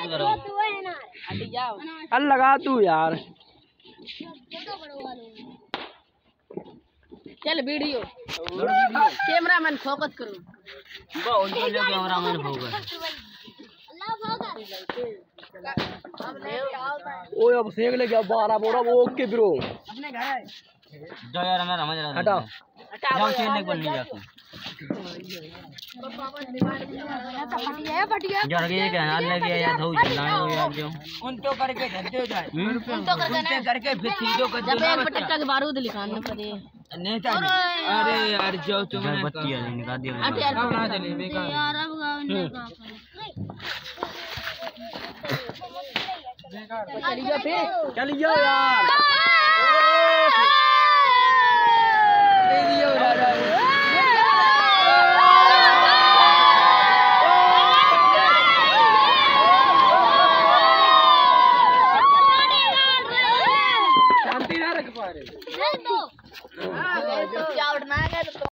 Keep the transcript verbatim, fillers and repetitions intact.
अल लगा तू यार। चल वीडियो कैमरामैन फोकस करो। बहुत जो कैमरामैन फोकस। ओए अब सेक ले गया बारह बोरा वो ओके ब्रो। अपने घर है जो यार मैं समझ रहा हटा जाओ चेन एक बन जाता यार ये कहना लगे यार धो चलाए यार जो उन तो करके धरते जाए उन तो करके करके फिर चीजों का जब एक पटक के बारूद निकालना पड़े। नेता अरे यार जो तुमने बत्ती निकाल दिया हट यार बना चले बेकार यार अब गाँव चलिए फिर चलिए यार दे दियो शांति ना रख पा रहे। तो क्या उड़ना है।